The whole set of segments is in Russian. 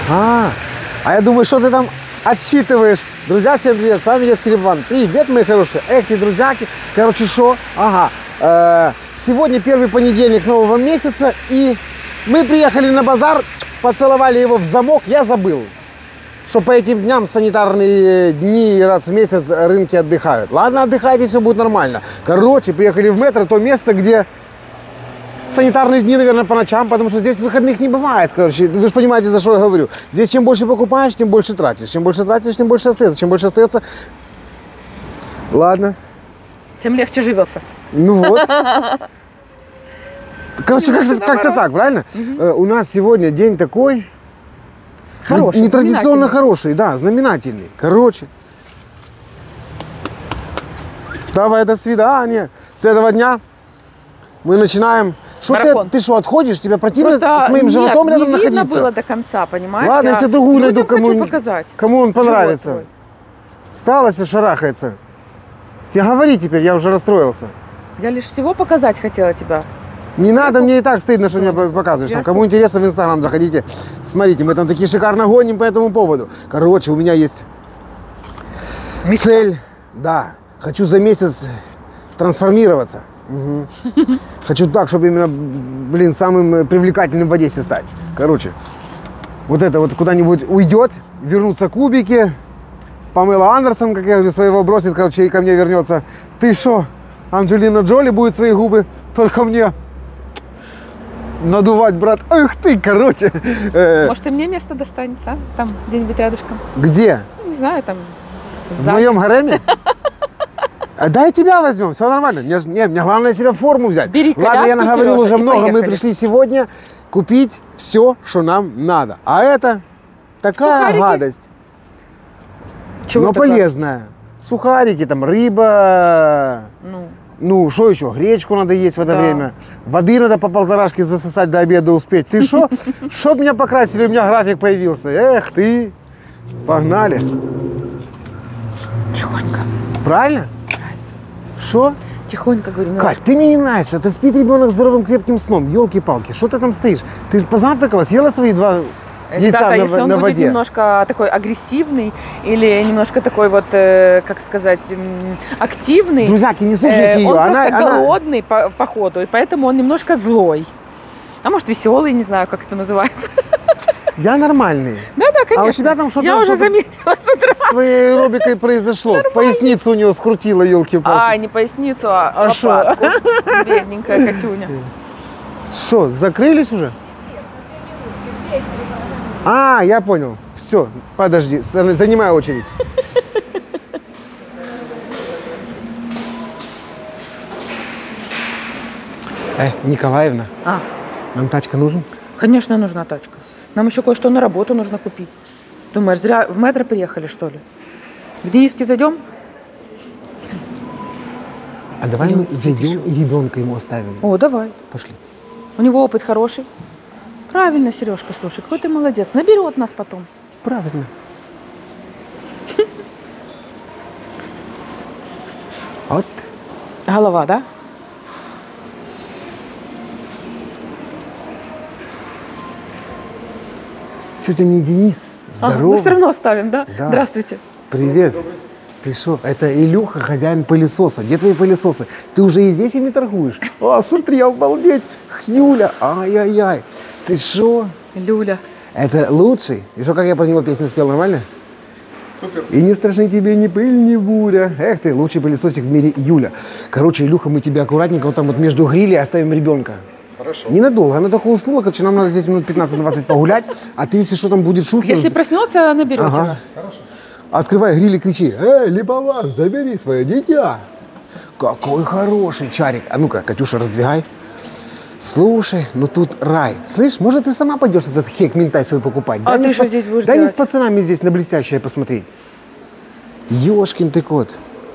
А я думаю, что ты там отсчитываешь. Друзья, всем привет, с вами Детский Иван. Привет, мои хорошие. Эх, ты, друзьяки. Короче, что? Сегодня первый понедельник нового месяца, и мы приехали на базар, поцеловали его в замок. Я забыл, что по этим дням санитарные дни раз в месяц рынки отдыхают. Ладно, отдыхайте, все будет нормально. Короче, приехали в метро, то место, где санитарные дни, наверное, по ночам, потому что здесь выходных не бывает. Короче, вы же понимаете, за что я говорю. Здесь чем больше покупаешь, тем больше тратишь. Чем больше тратишь, тем больше остается. Чем больше остается... Ладно. Тем легче живется. Ну вот. Короче, как-то так, правильно? У нас сегодня день такой... Хороший, нетрадиционно хороший, да, знаменательный. Короче. Давай, до свидания. С этого дня мы начинаем... Ты что, отходишь? Тебя противно с моим животом рядом находиться? Не видно было до конца, понимаешь? Ладно, если другую найду, кому он понравится. Живот Сталось и шарахается. Тебе говори теперь, я уже расстроился. Я лишь всего показать хотела тебя. Не надо, мне и так стыдно, что мне показываешь. Кому интересно, в Инстаграм заходите, смотрите. Мы там такие шикарно гоним по этому поводу. Короче, у меня есть цель. Да, хочу за месяц трансформироваться. Хочу так, чтобы именно, самым привлекательным в Одессе стать. Короче, вот это вот куда-нибудь уйдет, вернутся кубики. Памела Андерсон, как я говорю, своего бросит, короче, и ко мне вернется. Ты что, Анджелина Джоли будет свои губы только мне надувать, брат. Эх ты, короче. Может, и мне место достанется, а? Там где-нибудь рядышком. Где? Не знаю, там сзади. В моем гареме? Дай тебя возьмем, все нормально. Мне главное себе форму взять. Бери ладно, я наговорил уже много. Поехали. Мы пришли сегодня купить все, что нам надо. А это такая сухарики? Гадость. Чего но такая? Полезная. Сухарики, там рыба. Ну, что еще? Гречку надо есть в это время. Воды надо по полторашке засосать до обеда успеть. Ты что? Чтоб меня покрасили, у меня график появился. Эх ты. Погнали. Тихонько. Правильно? Что? Тихонько, говорю. Кать, ты мне не нравишься. Ты спит ребенок здоровым крепким сном. Елки-палки. Что ты там стоишь? Ты позавтракала, съела свои 2 яйца Ребята, если он на будет воде? Немножко такой агрессивный или немножко такой вот, как сказать, активный. Друзьяки, не слушайте ее. Он просто голодный по ходу, и поэтому он немножко злой. А может, веселый, не знаю, как это называется. Я нормальный. Да, конечно. А у тебя там что-то... Я уже заметила с утра. С твоей аэробикой произошло. Поясницу у нее скрутила, елки-палки. Не поясницу, а лопатку. Бедненькая Катюня. Что, закрылись уже? Я понял. Все, подожди, занимай очередь. Николаевна, нам тачка нужна? Конечно, нужна тачка. Нам еще кое-что на работу нужно купить. Думаешь, зря в метро приехали, что ли? В Дениске зайдем? А давай мы зайдем и ребенка ему оставим. О, давай. Пошли. У него опыт хороший. Правильно, Сережка, слушай, какой ты молодец. Наберет нас потом. Правильно. Вот. Голова, да? Сегодня не Денис. Здорово. Мы все равно оставим, да? Да. Здравствуйте. Привет. Ты что? Это Илюха, хозяин пылесоса. Где твои пылесосы? Ты уже и здесь ими торгуешь? Смотри, обалдеть. Юля, ай-яй-яй. Ты что? Люля. Это лучший. И что, как я про него песню спел, нормально? Супер. И не страшны тебе ни пыль, ни буря. Эх ты, лучший пылесосик в мире Юля. Короче, Илюха, мы тебя аккуратненько вот там вот между грилей оставим ребенка. Хорошо. Ненадолго, она только уснула, короче, нам надо здесь минут 15-20 погулять, а ты, если что там будет шухер... Если проснется, наберете нас. Хорошо. Открывай гриль и кричи: «Эй, Липован, забери свое дитя!» Какой хороший Чарик. А ну-ка, Катюша, раздвигай. Слушай, ну тут рай. Слышь, может, ты сама пойдешь этот хек ментай свой покупать? А ты что здесь будешь дай делать? мне с пацанами здесь на блестящее посмотреть. Ёшкин ты кот.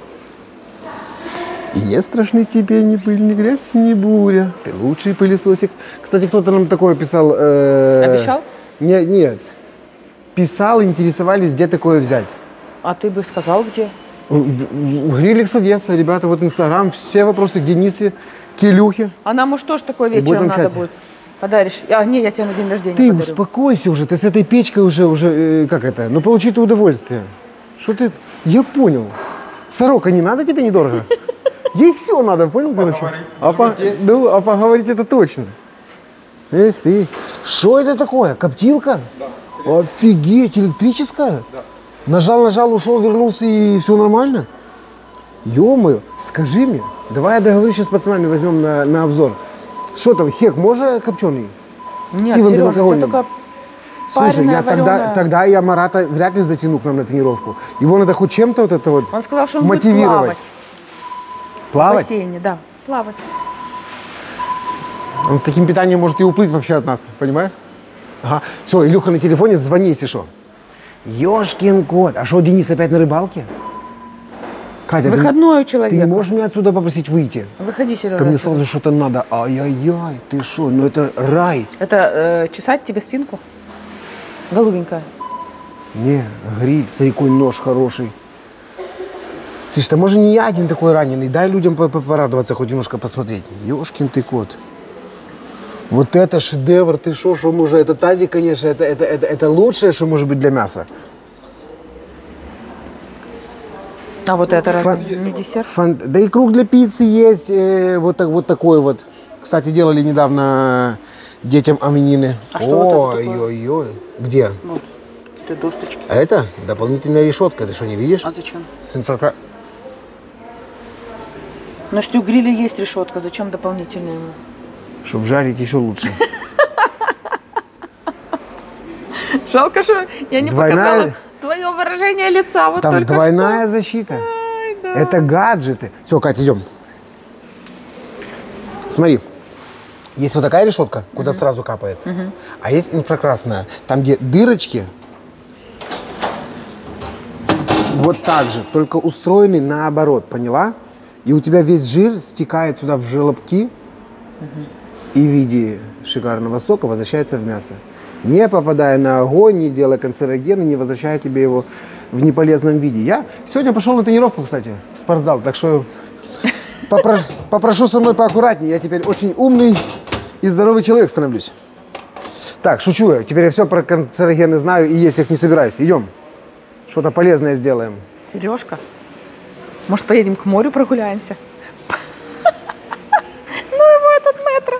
И не страшны тебе ни пыль, ни грязь, ни буря. Ты лучший пылесосик. Кстати, кто-то нам такое писал. Обещал? Нет. Писал, интересовались, где такое взять. А ты бы сказал, где? Гриликс Одесса, ребята, вот Инстаграм, все вопросы к Денисе, к Илюхе. А нам, может, тоже такое Будет вечером он надо счастье. будет. Подаришь. Не, я тебе на день рождения Ты подарю. успокойся уже, ты с этой печкой уже, как это, ну получи ты удовольствие. Что ты, я понял. Сорока не надо тебе недорого? Ей все надо, понял, короче? А поговорить это точно. Эх ты, что это такое, коптилка? Да. Офигеть, электрическая? Да. Нажал, ушел, вернулся и все нормально? Ё-моё, скажи мне, давай я договорюсь сейчас с пацанами, возьмем на обзор. Что там, хек можно копченый? Нет, пивом Сережа, безалкогольным. это только Слушай, я пареная, тогда я Марата вряд ли затяну к нам на тренировку. Его надо хоть чем-то вот это вот Он сказал, что он мотивировать. будет плавать. В Плавать? бассейне, да, плавать. Он с таким питанием может и уплыть вообще от нас, понимаешь? Ага. Все, Илюха на телефоне, звони, если что. Ёшкин кот. А что, Денис опять на рыбалке? Катя, Выходной у ты человека. не можешь меня отсюда попросить выйти? Выходи, Сережа. Ко мне отсюда. сразу что-то надо. Ай-яй-яй, ты что? Ну это рай. Это чесать тебе спинку? Голубенькая. Не, гриль, смотри, какой нож хороший. Слышь, да может не я один такой раненый, дай людям порадоваться, хоть немножко посмотреть. Ёшкин ты кот. Вот это шедевр, ты шо может, это тазик, конечно, это лучшее, что может быть для мяса. А вот это Фан- разве не десерт? Да и круг для пиццы есть, вот такой вот. Кстати, делали недавно детям именины. А что вот это такое? Ой-ой-ой, где? Вот, какие-то досточки. А это дополнительная решетка, ты что, не видишь? А зачем? С инфракра... Ну, если у гриля есть решетка, зачем дополнительная ему? Чтобы жарить еще лучше. Жалко, что я не Двойная- показала твое выражение лица. Вот Там только двойная защита. Ай, да. Это гаджеты. Все, Катя, идем. Смотри. Есть вот такая решетка, куда сразу капает. А есть инфракрасная. Там, где дырочки, вот так же, только устроены наоборот, поняла? И у тебя весь жир стекает сюда в желобки и в виде шикарного сока возвращается в мясо. Не попадая на огонь, не делая канцерогена, не возвращая тебе его в неполезном виде. Я сегодня пошел на тренировку, кстати, в спортзал, так что попрошу со мной поаккуратнее. Я теперь очень умный и здоровый человек становлюсь. Так, шучу я. Теперь я все про канцерогены знаю и есть их не собираюсь. Идем. Что-то полезное сделаем. Сережка, может, поедем к морю прогуляемся? Ну его этот метро.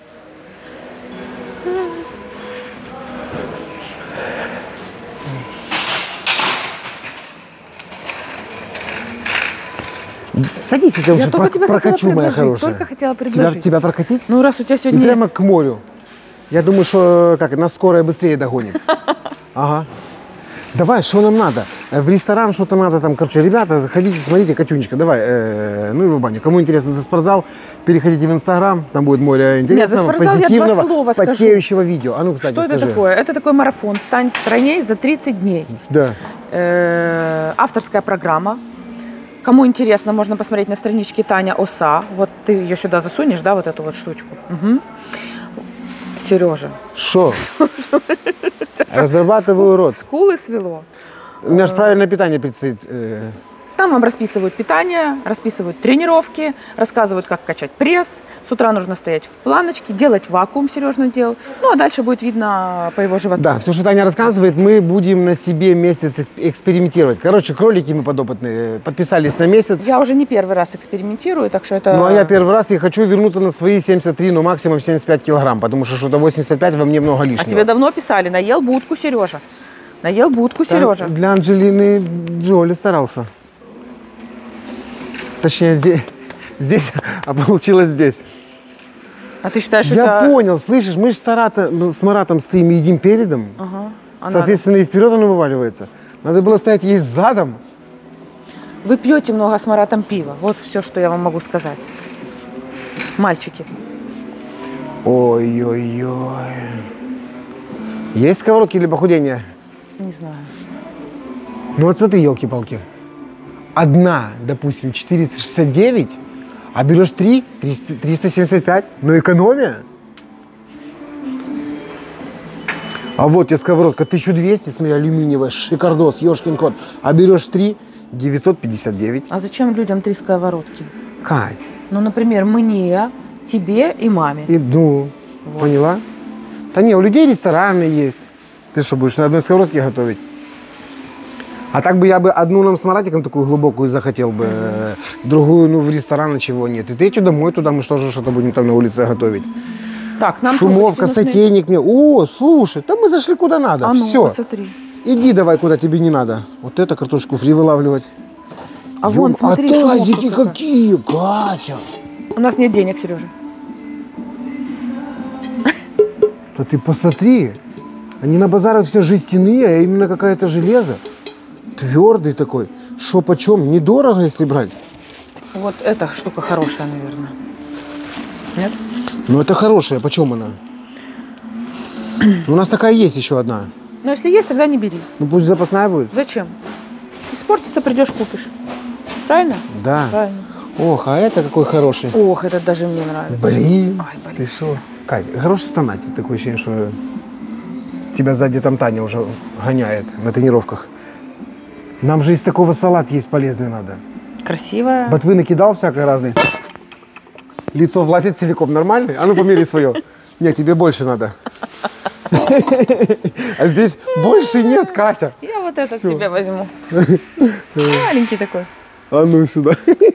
Садись, я тебя Я лучше только тебе прокачу, хотела моя предложить, хорошая. только хотела предложить. Тебя прокатить? Ну, раз у тебя И сегодня... прямо к морю. Я думаю, что нас скорая быстрее догонит. Ага. Давай, что нам надо? В ресторан что-то надо там, короче, ребята, заходите, смотрите, Катюнечка, давай, ну и в баню. Кому интересно за спортзал, переходите в Инстаграм, там будет море интересного, спортзал я два позитивного, слова скажу. потеющего видео. А ну, кстати, Что скажи. это такое? Это такой марафон «Стань стройней за 30 дней». Да. Авторская программа. Кому интересно, можно посмотреть на страничке Таня Оса. Вот ты ее сюда засунешь, да, вот эту вот штучку. Угу. Сережа. Что? Разрабатываю рот. Скулы свело. У меня же правильное питание предстоит. Там вам расписывают питание, расписывают тренировки, рассказывают, как качать пресс. С утра нужно стоять в планочке, делать вакуум, Сереж наделал. Ну, а дальше будет видно по его животу. Да, все, что Таня рассказывает, мы будем на себе месяц экспериментировать. Короче, кролики мы подопытные, подписались на месяц. Я уже не первый раз экспериментирую, так что это... Ну, а я первый раз и хочу вернуться на свои 73, ну, максимум 75 килограмм, потому что что-то 85 во мне много лишнего. А тебе давно писали, наел будку, Сережа. Наел будку, Сережа. Для Анджелины Джоли старался. Точнее, здесь, а получилось здесь. А ты считаешь, Я это... понял, слышишь, мы же с Маратом стоим и едим передом. Ага. А Соответственно, и вперед оно вываливается. Надо было стоять есть задом. Вы пьете много с Маратом пива. Вот все, что я вам могу сказать. Мальчики. Ой-ой-ой. Есть сковородки для похудения? Не знаю. Ну вот смотри, елки-палки. Одна, допустим, 469, а берешь 375. Но экономия. А вот тебе сковородка 1200, смотри, алюминиевая, шикардос, ёшкин кот. А берешь 959. А зачем людям 3 сковородки? Кать. Ну, например, мне, тебе и маме. И, ну, Поняла? Да не, у людей рестораны есть. Ты что, будешь на одной сковородке готовить? А так бы я бы одну нам с Маратиком такую глубокую захотел бы, другую, ну, в ресторан, чего нет. И третью домой туда, мы тоже что-то будем там на улице готовить. Так, нам Шумовка, трубочки нужны. сотейник мне. О, слушай, да мы зашли куда надо. А ну, Все. посмотри. Иди давай, куда тебе не надо. Вот это картошку фри вылавливать. А вон, смотри, а шумовка тазики какая. какие, Катя. У нас нет денег, Сережа. Да ты посмотри. Они на базарах все жестяные, а именно какое-то железо. Твердый такой. Шо почем? Недорого, если брать. Вот эта штука хорошая, наверное. Нет? Ну это хорошая. Почем она? У нас такая есть еще одна. Но если есть, тогда не бери. Ну пусть запасная будет. Зачем? Испортится, придешь, купишь. Правильно? Да. Правильно. Ох, а это какой хороший. Ох, этот даже мне нравится. Блин, Ай, блин. ты что? Кать, хороший стонать. Такое ощущение, что тебя сзади там Таня уже гоняет на тренировках. Нам же из такого салат есть полезный надо. Красивая. Ботвы накидал всякой разной. Лицо влазит целиком нормальный? А ну помери свое. Нет, тебе больше надо. А здесь больше нет, Катя. Я вот этот Всё. себе возьму. Маленький такой. А ну сюда.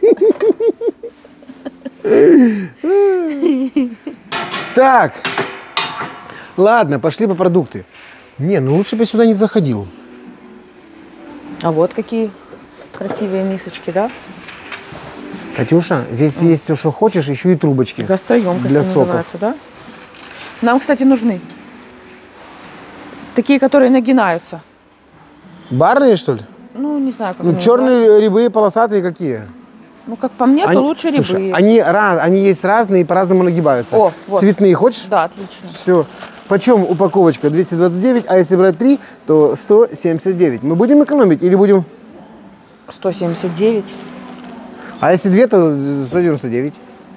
Так. Ладно, пошли по продукты. Не, ну лучше бы я сюда не заходил. А вот какие красивые мисочки, да? Катюша, здесь есть все, что хочешь, еще и трубочки. Гастроемкости для соков. называются, да? Нам, кстати, нужны. Такие, которые нагинаются. Барные, что ли? Ну, не знаю, как Ну, они черные рябые, полосатые какие? называются. Ну, как по мне, то лучше Слушай, рябые. они есть разные и по-разному нагибаются. О, вот. Цветные хочешь? Да, отлично. Все. Почем упаковочка? 229, а если брать 3, то 179. Мы будем экономить или будем... 179. А если 2, то 199.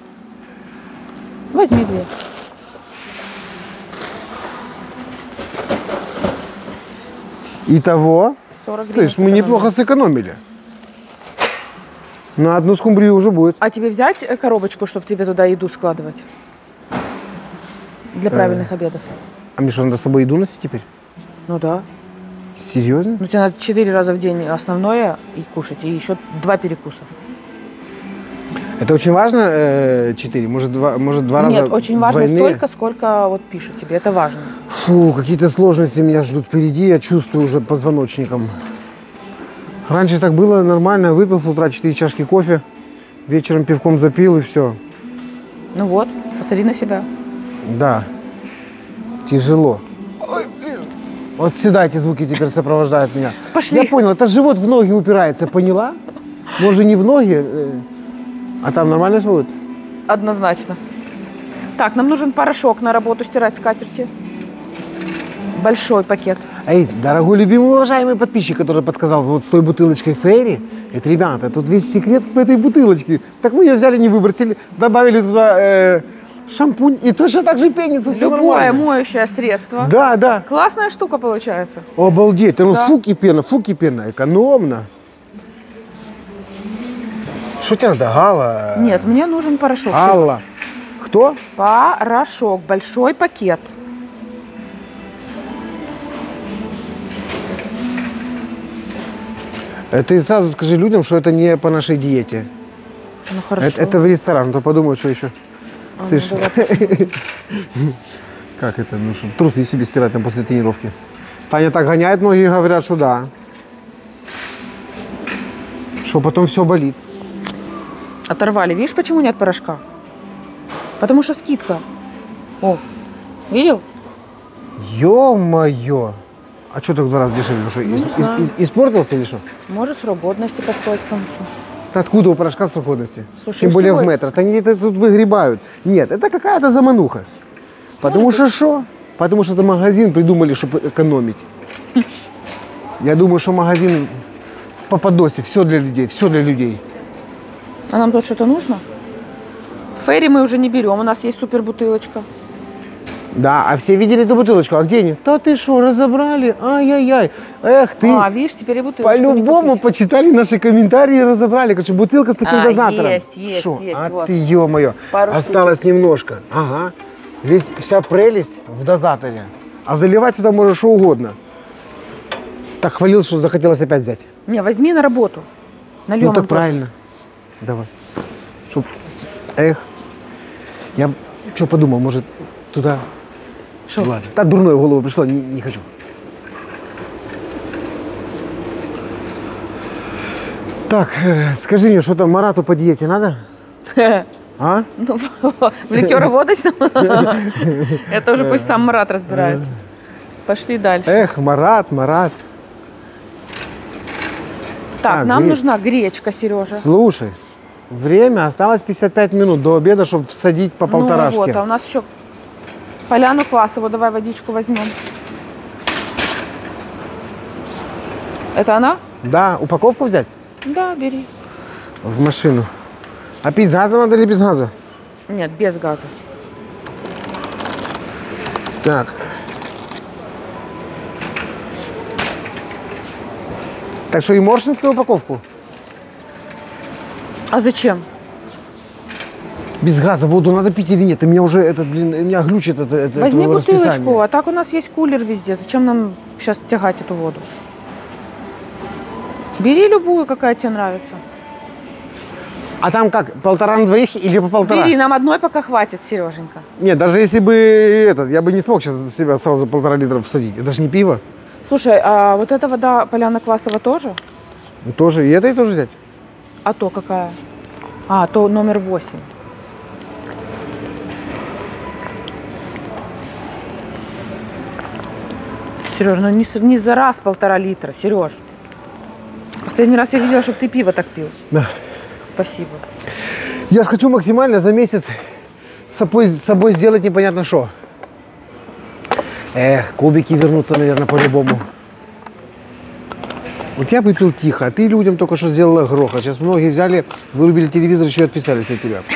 Возьми 2. Итого, 40 гривен слышь, мы сэкономили. неплохо сэкономили. На одну скумбрию уже будет. А тебе взять коробочку, чтобы тебе туда еду складывать? Для правильных обедов. А мне что, надо с собой еду носить теперь? Ну да. Серьезно? Ну тебе надо 4 раза в день основное и кушать, и еще 2 перекуса. Это очень важно, 4? Может, два раза Нет, очень важно двойные? столько, сколько вот пишут тебе. Это важно. Фу, какие-то сложности меня ждут впереди, я чувствую уже позвоночником. Раньше так было нормально, выпил с утра 4 чашки кофе, вечером пивком запил и все. Ну вот, посмотри на себя. Да, тяжело. Ой, блин. Вот всегда эти звуки теперь сопровождают меня. Пошли. Я понял, это живот в ноги упирается, поняла? Может, не в ноги, а там нормально же будет? Однозначно. Так, нам нужен порошок на работу стирать скатерти. Большой пакет. Эй, дорогой, любимый, уважаемый подписчик, который подсказал вот с той бутылочкой Фейри, это, ребята, тут весь секрет в этой бутылочке. Так мы ее взяли, не выбросили, добавили туда шампунь, и точно так же пенится, все Любое нормально. моющее средство. Да, да. Классная штука получается. Обалдеть, ну Да. фу кипенно, экономно. Что тебе надо, Гала? Нет, мне нужен порошок. Алла. Кто? Порошок. Большой пакет. Ты сразу скажи людям, что это не по нашей диете. Ну хорошо. Это в ресторан, а то подумают, что еще. А, ну, Слышь, давай посмотрим. как это? Ну что, трусы себе стирать там после тренировки. Таня так гоняет, многие говорят, что да. Что потом все болит. Оторвали. Видишь, почему нет порошка? Потому что скидка. О, видел? Ё-моё! А что так в 2 раза дешевле? Ну что, не знаю. испортился или что? Может, срок годности подходит к концу. Откуда у порошка срок годности? Слушай, Тем более всего- в метро. Они это тут выгребают. Нет, это какая-то замануха. Потому что что? Потому что это магазин придумали, чтобы экономить. Я думаю, что магазин в Пападосе. Все для людей, все для людей. А нам тут что-то нужно? Ферри мы уже не берем, у нас есть супер бутылочка. Да, а все видели эту бутылочку? А где они? Да ты что, разобрали? Ай-яй-яй. Эх ты. А, видишь, теперь и бутылочку не По-любому купить. почитали наши комментарии и разобрали. Короче, бутылка с таким А, дозатором. есть, Шо? есть, А вот. ты, ё-моё. Пару Осталось немножко. Ага. Вся прелесть в дозаторе. А заливать сюда можешь что угодно. Так хвалил, что захотелось опять взять. Не, возьми на работу. Нальем Ну так им тоже. правильно. Давай. Чтоб... Эх. Я что подумал, может туда... Шо? Ладно. Так дурное в голову пришло, не хочу. Так, скажи мне, что там Марату по диете надо? А? Ну, в ликероводочном? Это уже пусть сам Марат разбирается. Пошли дальше. Эх, Марат. Так, так, нам гречка. нужна гречка, Сережа. Слушай, время осталось 55 минут до обеда, чтобы всадить по полторашке. Ну вот, а у нас еще поляну квасову. Давай водичку возьмем. Это она? Да, упаковку взять Да, бери. в машину. А пить с газом надо или без газа? Нет, без газа. Так. Так что и моршинскую упаковку? А зачем? Без газа воду надо пить или нет? И меня уже у меня глючит это Возьми бутылочку, расписание. а так у нас есть кулер везде. Зачем нам сейчас тягать эту воду? Бери любую, какая тебе нравится. А там как, полтора на двоих или по полтора? Бери, нам одной пока хватит, Сереженька. Нет, даже если бы я бы не смог сейчас себя сразу 1,5 литра всадить. Это же не пиво. Слушай, а вот эта вода поляна квасова тоже? Ну, тоже, и это и тоже взять. А то какая? А, то номер 8. Сереж, ну не за раз 1,5 литра, Сереж. Последний раз я видела, чтобы ты пиво так пил. Да. Спасибо. Я же хочу максимально за месяц с собой сделать непонятно что. Эх, кубики вернутся, наверное, по-любому. Вот я выпил тихо, а ты людям только что сделала грохот. Сейчас многие взяли, вырубили телевизор, еще и отписались от тебя.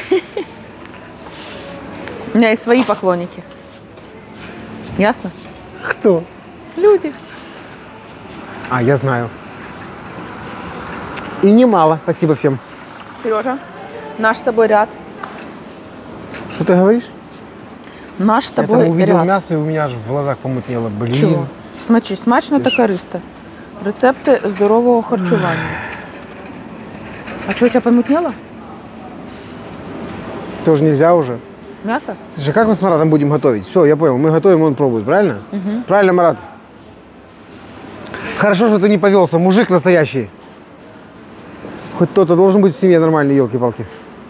У меня есть свои поклонники. Ясно? Кто? Люди. А, я знаю. И немало. Спасибо всем. Сережа, наш с тобой ряд. Что ты говоришь? Наш с Я тобой там увидел ряд. мясо, и у меня аж в глазах помутнело. Блин. Чого? Смачи, смачно та користа. Рецепти здорового харчування. А что, у тебя помутнело? Тоже нельзя уже. Мясо? Слушай, как мы с Маратом будем готовить? Все, я понял. Мы готовим, он пробует, правильно? Угу. Правильно, Марат? Хорошо, что ты не повелся. Мужик настоящий. Хоть кто-то должен быть в семье нормальный, елки-палки.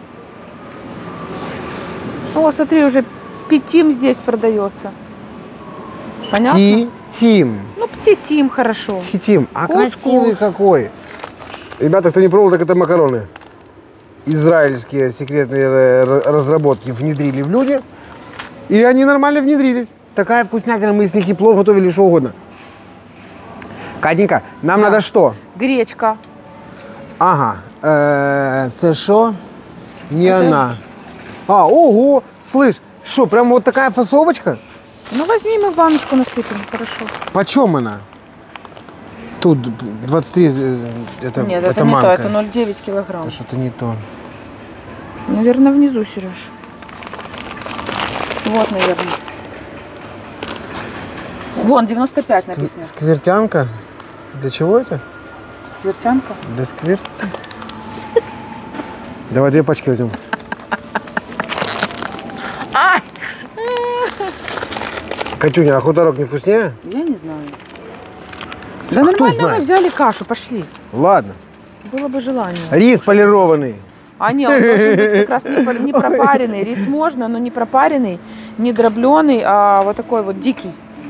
О, смотри, уже Петим здесь продается. Понятно? Тим. Ну, Птитим хорошо. Тим. А Кус-кус. красивый какой. Ребята, кто не пробовал, так это макароны. Израильские секретные разработки внедрили в люди. И они нормально внедрились. Такая вкуснятина, мы из них и плов готовили, что угодно. Катенька, нам надо что? Гречка. Ага. Це що? Не Это- она. А, ого, слышь, что, прям вот такая фасовочка? Ну, возьми, мы в баночку насыпем, хорошо. Почем она? Тут 23, это Нет, это не манка. то, это 0,9 килограмм. Это что-то не то. Наверное, внизу, Сереж. Вот, наверное. Вон, 95 написано. Сквертянка? Для чего это? Сквертянка. Для сквирт? Давай 2 пачки возьмем. Катюня, а хуторок не вкуснее? Я не знаю. Кто Да нормально мы знает? взяли кашу, пошли. Ладно. Было бы желание. Рис полированный. А нет, он должен быть как раз не пропаренный. Рис можно, но не пропаренный, не дробленый, а вот такой вот дикий.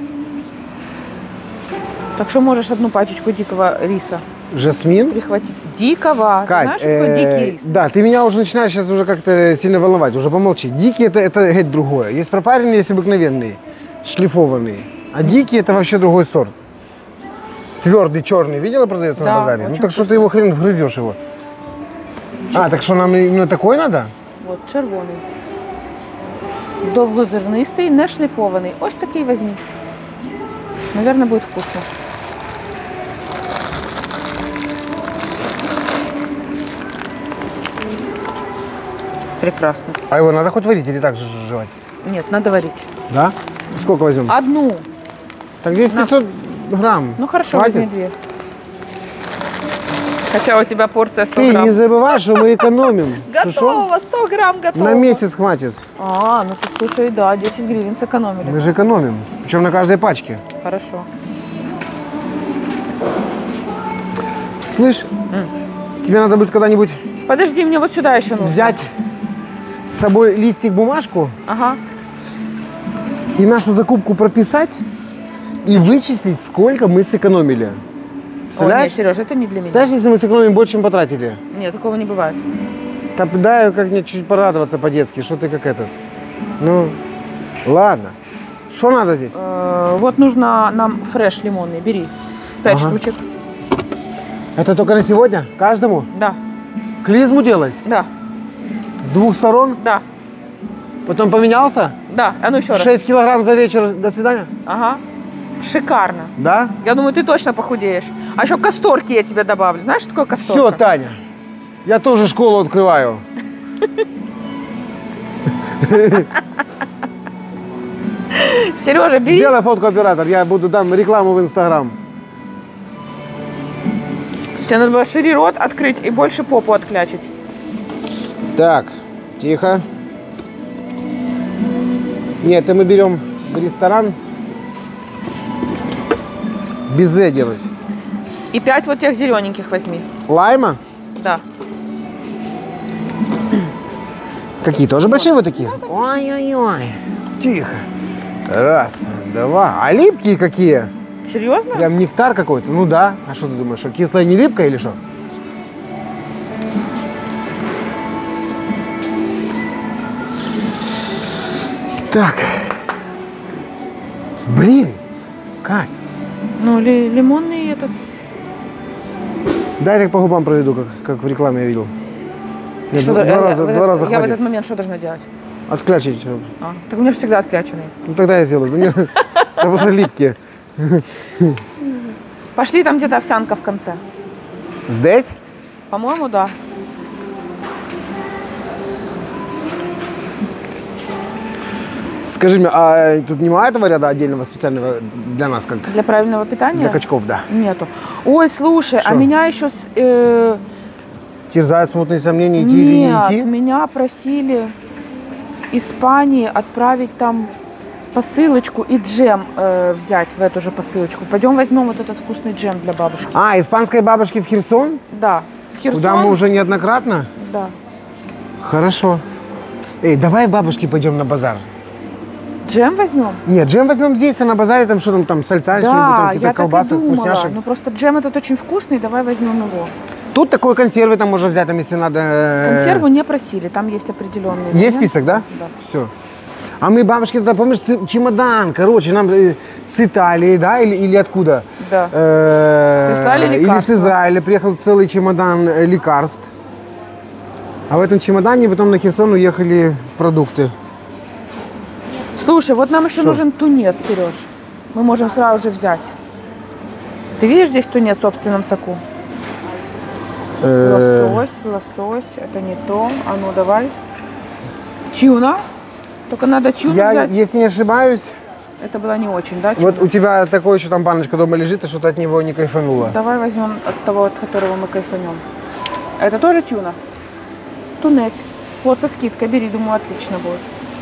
Так что можешь одну пачечку дикого риса Жасмин. прихватить. Дикого. Ты Кать, знаешь, что такое дикий рис? да, ты меня уже начинаешь сейчас уже как-то сильно волновать, уже помолчи. Дикий это геть другое. Есть пропаренные, есть обыкновенные, шлифованные. А дикий это вообще другой сорт. Твердый, черный, видела, продается Да, на базаре? Ну очень так что ты его хрен вгрызешь его. А, так что нам именно такой надо? От червоний. Довгозернистий, не шліфований. Ось такий возьми. Наверное, будет вкусно. Прекрасно. А его надо хоть варить или так же жевать? Нет, надо варить. Да? Сколько возьмем? Одну. Так здесь 500 грамм. Ну хорошо, Хватит? возьми 2. Хотя у тебя порция 100 Ты грамм. не забывай, что мы экономим. Что? Готово, 100 грамм готово. На месяц хватит. А, ну тут, слушай, да, 10 гривен сэкономили. Мы же экономим. Причем на каждой пачке. Хорошо. Слышь, тебе надо будет когда-нибудь Подожди, мне вот сюда еще нужно. взять с собой листик, бумажку Ага. и нашу закупку прописать и вычислить, сколько мы сэкономили. Ой, нет, Представляешь? Сереж, это не для меня. Представляешь, если мы сэкономим больше, чем потратили? Нет, такого не бывает. Так дай как-нибудь чуть порадоваться по-детски, что ты как этот. Ну, ладно. Что надо здесь? Вот нужно нам фреш лимонный, бери. 5 Ага. штучек. Это только на сегодня? Каждому? Да, Клизму делать? да, С двух сторон? да, Потом поменялся? да. А ну еще раз. 6 килограмм за вечер, до свидания? Ага. Шикарно. Да? Я думаю, ты точно похудеешь. А еще касторки я тебе добавлю. Знаешь, что такое Все, касторка? Таня. Я тоже школу открываю. Сережа, бери. Сделай фотку, оператор. Я буду дам рекламу в Инстаграм. Тебе надо было шире рот открыть и больше попу отклячить. Так, тихо. Нет, это мы берем в ресторан. Безе делать. И 5 вот тех зелененьких возьми. Лайма? Да. Какие, тоже большие вот такие? Ой-ой-ой. Тихо. Раз, два. А липкие какие? Серьезно? Прям нектар какой-то. Ну да. А что ты думаешь, что кислая не липкая или что? Так. Блин. Кать. Ну, лимонный этот. Дай я по губам проведу, как в рекламе я видел. Нет, Что два я- раза, в этот- два раза Я в хватит. этот момент что должна делать? Отклячить. А, так у меня же всегда откляченный. Ну тогда я сделаю. Мне просто липкие. Пошли, там где-то овсянка в конце. Здесь? По-моему, да. Скажи мне, а тут нема этого ряда отдельного специального для нас, как Для правильного питания? для качков, да? Нету. Ой, слушай, а Что? меня еще... Терзают смутные сомнения, идти или не Нет, идти? меня просили с Испании отправить там посылочку и джем взять в эту же посылочку. Пойдем возьмем вот этот вкусный джем для бабушки. А, испанской бабушки в Херсон? Да, в Херсон. Куда мы уже неоднократно? Да. Хорошо. Эй, давай бабушке пойдем на базар. Джем возьмем? Нет, джем возьмем здесь, а на базаре там что там сальца, что-нибудь, там Да, какие-то я так и колбасы, думала. вкусняшек. Ну просто джем этот очень вкусный, давай возьмем его. Тут такой консервы там можно взять, там, если надо. Консерву не просили, там есть определенный. Есть список, да? Да. Все. А мы бабушке тогда, помнишь, чемодан, короче, нам с Италии, да, или откуда? Да. Прислали Прислали Или с лекарства. Израиля приехал целый чемодан лекарств. А в этом чемодане потом на Херсон уехали продукты. Слушай, вот нам еще нужен тунец, Сереж. Мы можем сразу же взять. Ты видишь здесь тунец в собственном соку? Лосось, это не то. А ну давай. Тюна. Только надо тюну Я, взять. если не ошибаюсь, Это было не очень, да? вот тюна? у тебя такой еще там баночка дома лежит, и что-то от него не кайфануло. Давай возьмем от того, от которого мы кайфанем. А это тоже тюна? Тунец. Вот со скидкой бери, думаю, отлично будет.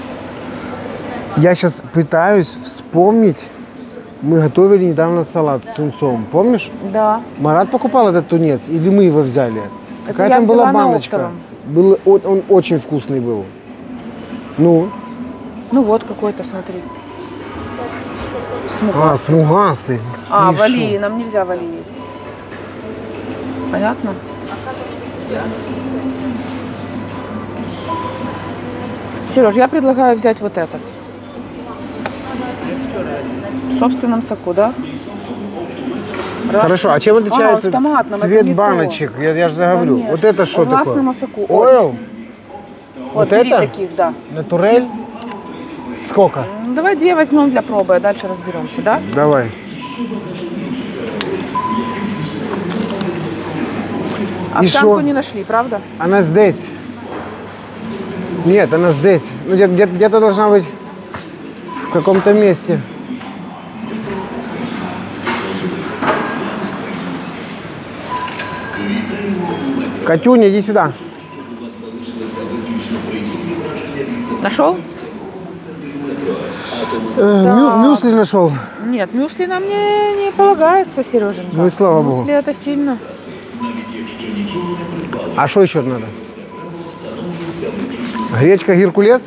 Я сейчас пытаюсь вспомнить, мы готовили недавно салат с тунцом, помнишь? Да. Марат покупал этот тунец, или мы его взяли? Какая я там была взяла на баночка? оптовом. Он очень вкусный был. Ну? Ну вот какой-то, смотри. Смуга. А, смугастый. А, Ты в Алии, шо? нам нельзя в Алии. Понятно? Сереж, я предлагаю взять вот этот. В собственном соку, да? Раз. Хорошо, а чем отличается в томатном, это цвет не то. баночек? Я же заговорю. Конечно. Вот это что В такое? властном соку. Ойл? Вот Вот бери это? таких, да. Натурель? Сколько? Ну, давай 2 возьмем для пробы, а дальше разберемся, да? Давай. Овсянку шо? не нашли, правда? Она здесь. Нет, она здесь. Ну, где-то должна быть в каком-то месте. Катюня, иди сюда. Нашел? Мюсли нашел. Нет, мюсли нам не полагается, Сереженька. Ну и слава богу. Мюсли это сильно. А что еще надо? Гречка Геркулес?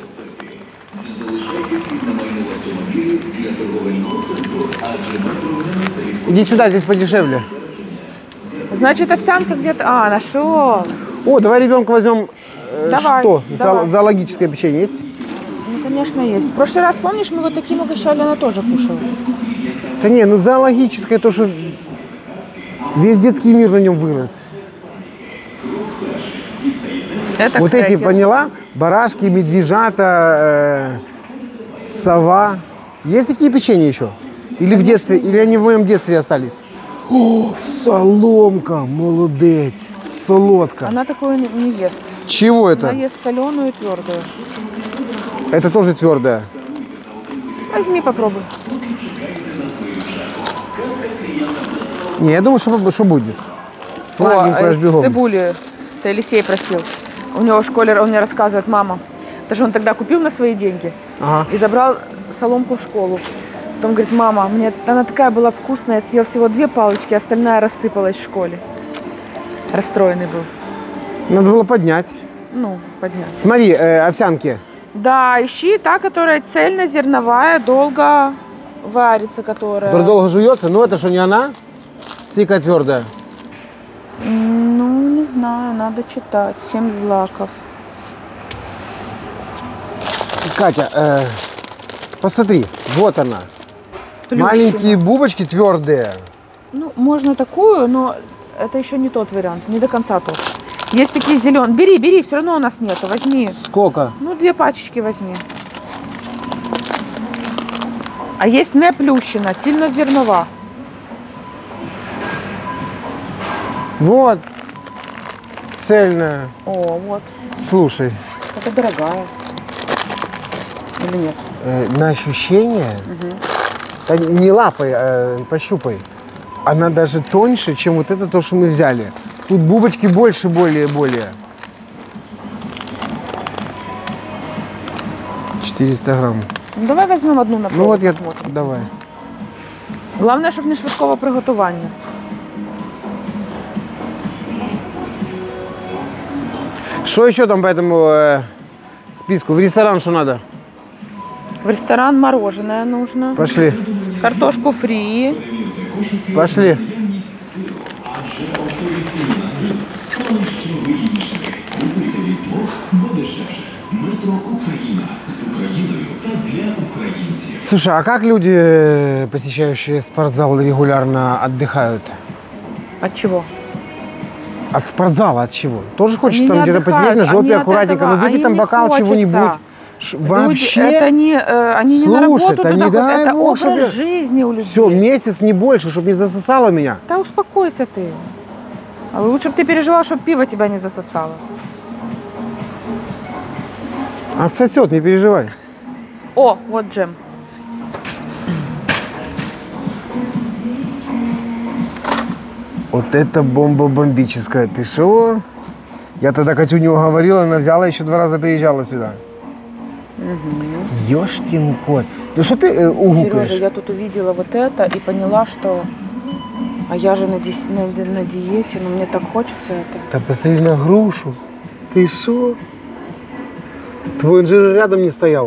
Иди сюда, здесь подешевле. Значит, овсянка где-то... А, нашел. О, давай ребенка возьмем. Давай, Что? давай. Зоологическое печенье есть? Ну, конечно, есть. В прошлый раз, помнишь, мы вот таким угощали, она тоже кушала. Да не, ну зоологическое, то, что весь детский мир на нем вырос. Это, Вот кстати, эти, поняла? Барашки, медвежата, сова. Есть такие печенья еще? Или в детстве, или они в моем детстве остались? О, соломка, молодец, солодка. Она такое не ест. Чего это? Она ест соленую и твердую. Это тоже твердое. Возьми, попробуй. Не, я думаю, что будет. Сладенькое аж бегом. Цибули. Это Елисей просил. У него в школе, он мне рассказывает, мама, даже он тогда купил на свои деньги Ага. и забрал соломку в школу. Потом говорит, мама, мне она такая была вкусная, я съел всего 2 палочки, остальная рассыпалась в школе. Расстроенный был. Надо было поднять. Ну, поднять. Смотри, овсянки. Да, ищи та, которая цельнозерновая, долго варится, которая... Которая долго жуется, но это что, не она? Слегка твердая. Ну, не знаю, надо читать. 7 злаков. Катя, посмотри, вот она. Плющина. Маленькие бубочки твердые. Ну, можно такую, но это еще не тот вариант, не до конца тот. Есть такие зеленые. Бери, бери, все равно у нас нету, возьми. Сколько? Ну, 2 пачечки возьми. А есть не плющина, цельнозернова. Вот. Цельная. О, вот. Слушай, Это дорогая. Или нет? на ощущение, да не лапой, пощупай. Она даже тоньше, чем вот это то, что мы взяли. Тут бубочки больше, более. 400 грамм. Ну, давай возьмем одну на Ну вот я, посмотрим. давай. Головне, щоб не швидкого приготування. Что еще там по этому списку? В ресторан что надо? В ресторан мороженое нужно. Пошли. Картошку фри. Пошли. Слушай, а как люди, посещающие спортзал, регулярно отдыхают? От чего? От спортзала от чего? Тоже хочется Они там не где-то посидеть на отдыхают, жопе они от аккуратненько, этого, ну выпить а там им не бокал хочется. чего-нибудь. Люди, Вообще? это не, они не на Слушай, работу да туда не ходят, дай это бог, образ чтоб я- жизни у людей. Все, месяц, не больше, чтобы не засосало меня. Да успокойся ты. А лучше бы ты переживал, чтобы пиво тебя не засосало. Отсосет, не переживай. О, вот джем. Вот это бомба бомбическая. Ты шо? Я тогда Катюню уговорила, она взяла, еще 2 раза приезжала сюда. Ёшкин кот. Ну что ты угукаешь? Сережа, я тут увидела вот это и поняла, что... А я же на диете, но мне так хочется это. Да посмотри на грушу. Ты шо? Твой инжир рядом не стоял.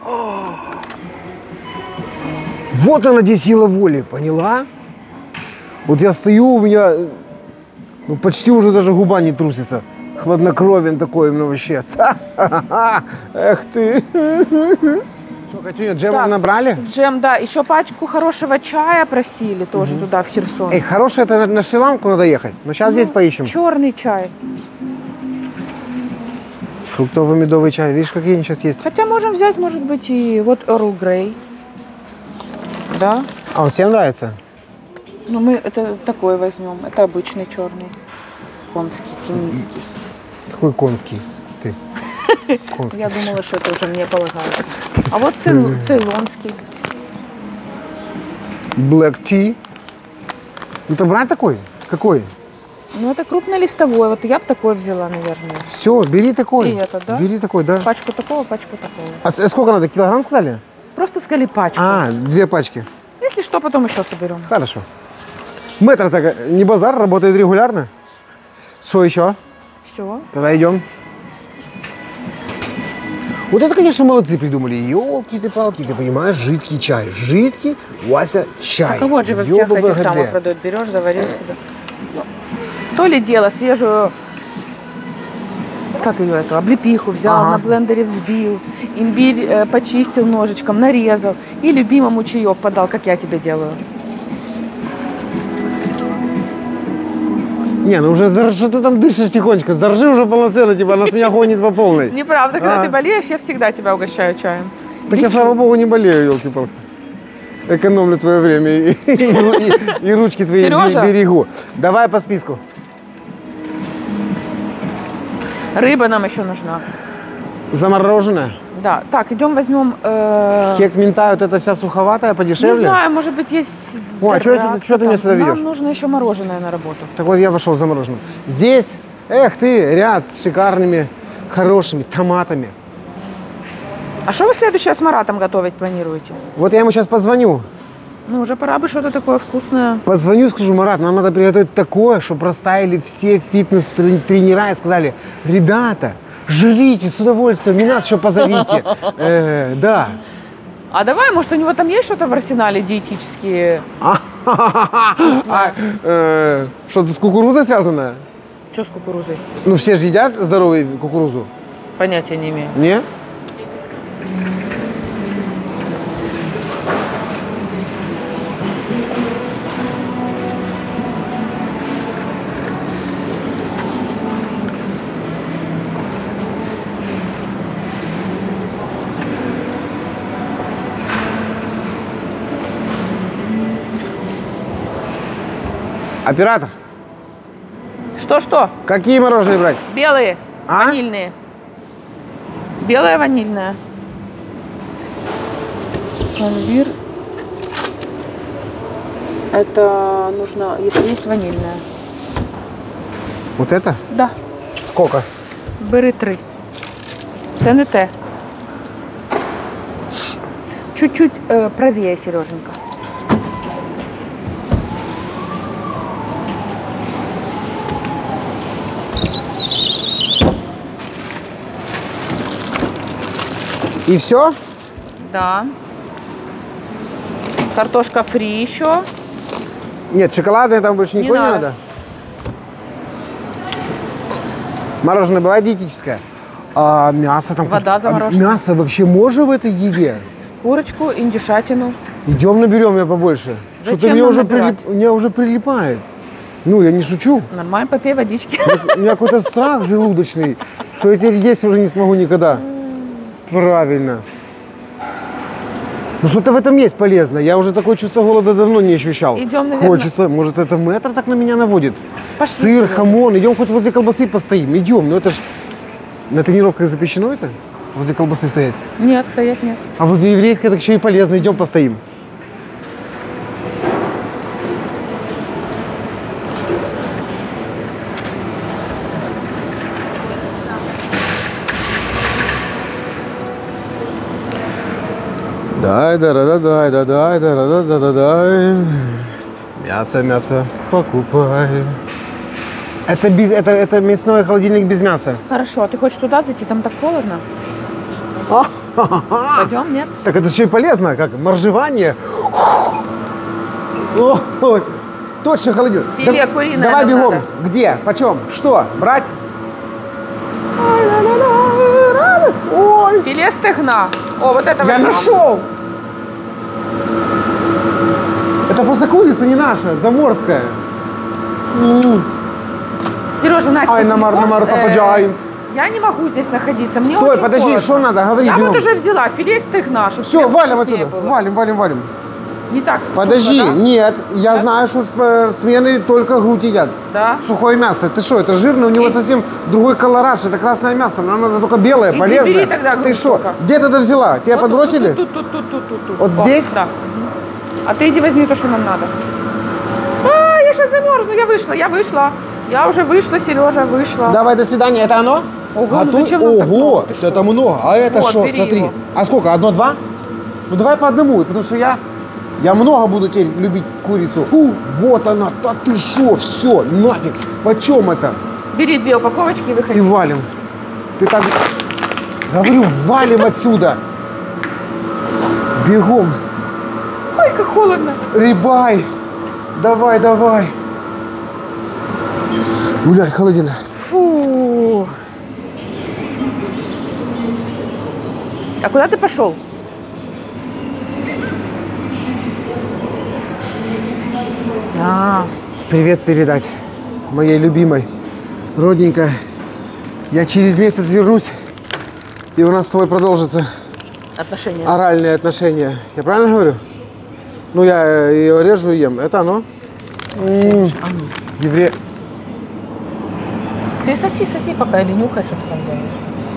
Вот она где сила воли, поняла? Вот я стою, у меня ну, почти уже даже губа не трусится. Хладнокровен такой, ну вообще. Эх ты. Что, Катюня, джемов Так. набрали? Джем, да. Еще пачку хорошего чая просили тоже туда, в Херсон. Эй, хороший, это на Шри-Ланку надо ехать. Но сейчас здесь поищем. Черный чай. Фруктово-медовый чай. Видишь, какие они сейчас есть? Хотя можем взять, может быть, и вот Earl Grey. Да? А, он тебе нравится? Ну, мы это такой возьмем. Это обычный черный. Конский, кенийский. Какой конский ты? Конский. Я думала, что это уже мне полагается. А вот цейлонский. Black tea. Это брать такой? Какой? Ну, это крупнолистовой. Вот я бы такой взяла, наверное. Все, бери такой. И это, да? Бери такой, да. Пачку такого, пачку такого. А сколько надо? Килограмм сказали? Просто сказали пачку. А, 2 пачки. Если что, потом еще соберем. Хорошо. Мэтр так не базар, работает регулярно. Что еще? Все. Тогда идем. Вот это, конечно, молодцы придумали. Ёлки-ты-палки, ты понимаешь, жидкий чай. Жидкий, Вася, чай. Так вот же во всех Ёбаный этих самых ГД. продают. Берешь, заварил себе. То ли дело, свежую, как ее эту, облепиху взял, Ага. на блендере взбил, имбирь почистил ножичком, нарезал и любимому чаек подал, как я тебе делаю. Не, ну уже что ты там дышишь тихонечко, заржи уже полноценно, типа она с меня гонит по полной. Неправда, когда А. ты болеешь, я всегда тебя угощаю чаем. Так я, слава богу, не болею, елки-палки. Экономлю твое время и ручки твои Сережа? берегу. Давай по списку. Рыба нам еще нужна. Замороженная. Да, так, идем возьмем... Хек минта, вот эта вся суховатая, не подешевле. знаю, может быть, есть... О, а что если ты- что ты мне сюда ведешь? Нам нужно еще мороженое на работу. Так вот я пошел замороженным. Здесь, эх ты, ряд с шикарными, хорошими томатами. А что вы следующее с Маратом готовить планируете? Вот я ему сейчас позвоню. Ну, уже пора бы что-то такое вкусное. Позвоню, скажу, Марат, нам надо приготовить такое, чтобы растаяли все фитнес-тренера и сказали, ребята, жрите с удовольствием, не нас еще позовите. Да. А давай, может, у него там есть что-то в арсенале диетические? Что-то с кукурузой связано? Что с кукурузой? Ну, все же едят здоровую кукурузу. Понятия не имею. Не? Оператор, Что-что? какие мороженые брать? Белые, А? ванильные. Белая ванильная. Пломбир. Это нужно, если есть ванильная. Вот это? Да. Сколько? Бери 3. Цены Т. Чуть-чуть правее, Сереженька. И все? Да. Картошка фри еще. Нет, шоколадное там больше Не никакой не надо. надо. Мороженое бывает диетическое. А мясо там... Вода замороженная. Мясо вообще можно в этой еде? Курочку, индюшатину. Идем наберем я побольше. Зачем Что-то мне нам уже, набирать? мне уже прилипает. Ну, я не шучу. Нормально, попей водички. У меня какой-то страх желудочный, что я теперь есть уже не смогу никогда. Правильно. Ну что-то в этом есть полезно. Я уже такое чувство голода давно не ощущал. Идем, наверное. Хочется. Может, это мэтр так на меня наводит? Пошли, Сыр, Сережа. хамон. Идем хоть возле колбасы постоим. Идем. Ну это ж... На тренировках запрещено это? Возле колбасы стоять? Нет, стоять нет. А возле еврейской так еще и полезно. Идем постоим. Дай, да, да, дай, да, дай, да, да, да, да, дай. Мясо, мясо, покупай. Это без, это мясной холодильник без мяса. Хорошо, а ты хочешь туда зайти? Там так холодно. Пойдем, нет? Так это еще и полезно, как моржевание. Ой, точно холодильник. Филе куриное Давай нам бегом. надо. Где? Почем? Что? Брать? Ой, Филе стегна. О, вот это я возьмем. нашел. Это просто курица не наша, заморская. Сережа, на тебе Ай, намар, телефон. намар, Папа Джаймс. Я не могу здесь находиться. Мне Стой, очень подожди, холодно. что надо? Говори, Я бегом. вот уже взяла филе стегна, чтобы Все, тебе валим вкуснее отсюда. было. Валим, валим, валим. Не так. Подожди, сухо, да? нет, я знаю, что спортсмены только грудь едят. Да. Сухое мясо. Ты что, это жирное, у него совсем другой колораж, это красное мясо, нам надо только белое, Иди полезное. бери тогда Ты грудь что, только. где ты это взяла? Тебя Вот подбросили? Тут. Вот О, здесь? Да. А ты иди возьми то, что нам надо. А, я сейчас замерзну, я вышла. Я уже вышла, Сережа, вышла. Давай, до свидания, это оно? Ого, ну зачем нам так много? Ого, Ты что? это много. А это Вот, что, бери смотри. его. А сколько, одно-два? Ну давай по одному, потому что я много буду теперь любить курицу. Вот она, да ты шо, все, нафиг. Почем это? Бери 2 упаковочки и И выходи. валим. Ты так... Говорю, валим отсюда. Бегом. Ой, как холодно. Рибай. Давай. Гуляй, холодина. Фу. А куда ты пошел? Привет передать моей любимой, родненькой. Я через месяц вернусь, и у нас с тобой продолжится Отношения. оральные отношения. Я правильно говорю? Ну, я ее режу и ем. Это оно? Евре... Ты соси пока или нюхай, что ты там делаешь.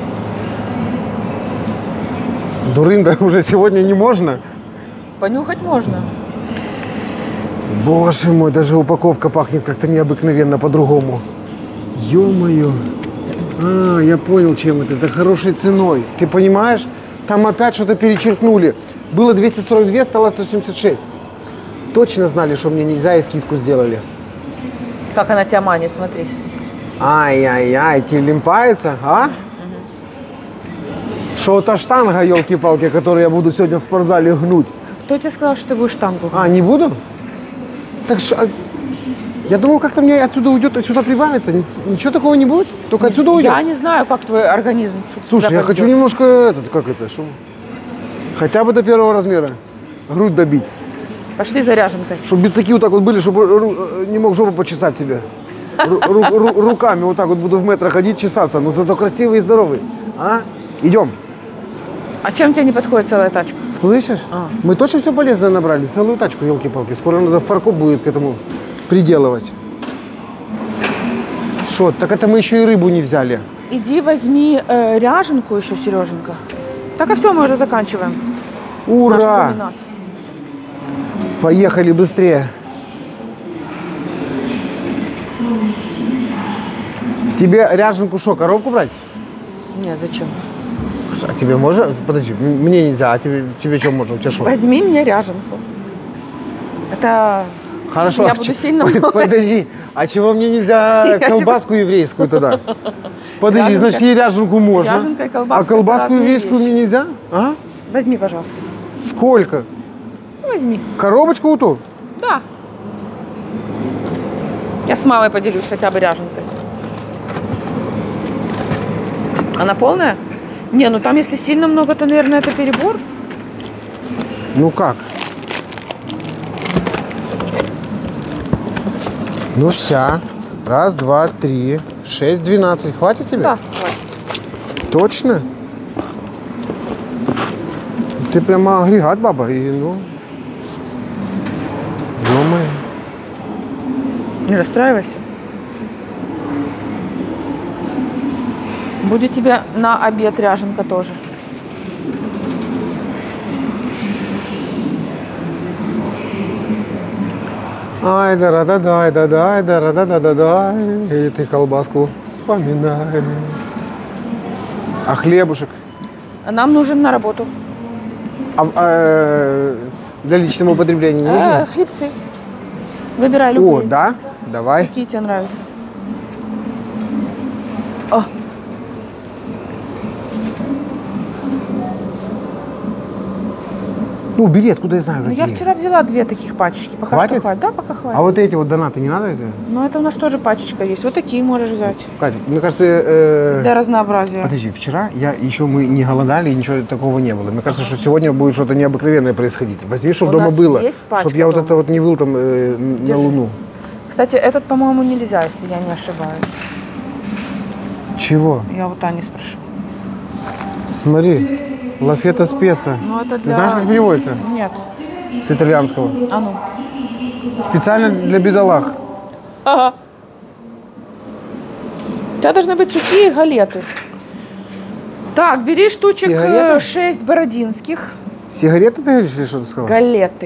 Дурында уже сегодня не можно. Понюхать можно. Боже мой, даже упаковка пахнет как-то необыкновенно по-другому. Ё-моё. А, я понял, чем это. Это хорошей ценой. Ты понимаешь? Там опять что-то перечеркнули. Было 242, стало 176. Точно знали, что мне нельзя, и скидку сделали. Как она тебя манит, смотри. Ай-яй-яй, лимпается, а? Что это штанга, елки-палки, которую я буду сегодня в спортзале гнуть. Кто тебе сказал, что ты будешь штангу? А, не буду? Так что... Я думал, как-то мне отсюда уйдет, отсюда прибавится. Ничего такого не будет? Только отсюда уйдет? Я не знаю, как твой организм себя Слушай, я хочу поведет. немножко, хотя бы до первого размера грудь добить. Пошли за ряженкой. Чтобы бицаки вот так вот были, чтобы не мог жопу почесать себе. Руками вот так вот буду в метро ходить, чесаться, но зато красивый и здоровый. А? Идем. А чем тебе не подходит целая тачка? Слышишь? Мы точно все полезное набрали, целую тачку, елки-палки. Скоро надо фаркоп будет к этому приделывать. Что, так это мы еще и рыбу не взяли. Иди возьми ряженку еще, Сереженька. Так и все, мы уже заканчиваем. Наш Ура! променад. Поехали быстрее. Тебе ряженку что, коробку брать? Нет, зачем? А тебе можно? Подожди, мне нельзя, а тебе что можно? У тебя что? Возьми мне ряженку. Это... Хорошо. Я буду сильно много. Подожди, а чего мне нельзя Я колбаску еврейскую тогда? Подожди, Ряженка. значит, и ряженку можно. Ряженка и колбаска А — это колбаску разные еврейскую вещи. мне нельзя? А? Возьми, пожалуйста. Сколько? Возьми. Коробочку ту? Да. Я с мамой поделюсь хотя бы ряженкой. Она полная? Не, ну там если сильно много, то, наверное, это перебор. Ну как? Ну вся. Раз, два, три, 6, 12. Хватит тебе? Да, хватит. Точно? Ты прямо агрегат, баба. И, ну... Ё-моё. Не расстраивайся. Будет тебе на обед ряженка тоже. Ай, да-да-да-да-да-да-да-да-да. И ты колбаску вспоминай. А хлебушек? Нам нужен на работу. Для личного употребления не нужно? Хлебцы. Выбирай любые. О, да? Давай. Какие тебе нравятся? О, Ну, бери, откуда я знаю, ну какие. я вчера взяла 2 таких пачечки. Пока Хватит? что хватит. Да, пока хватит. А вот эти вот донаты не надо? Это? Но это у нас тоже пачечка есть. Вот такие можешь взять. Катя, мне кажется... Для разнообразия. Подожди, вчера мы не голодали, и ничего такого не было. Мне кажется, что сегодня будет что-то необыкновенное происходить. Возьми, чтобы У дома нас было. есть пачка Чтобы я вот дома? это вот не выл там на Луну. Кстати, этот, по-моему, нельзя, если я не ошибаюсь. Чего? Я вот Ани спрошу. Смотри, лафета спеса. Ну, это Ты для... знаешь, как переводится? Нет. с итальянского. А ну. Специально для бедолаг. Ага. У тебя должны быть сухие галеты. Так, бери штучек Сигареты? 6 бородинских. Сигареты ты говоришь или что ты сказал? Галеты.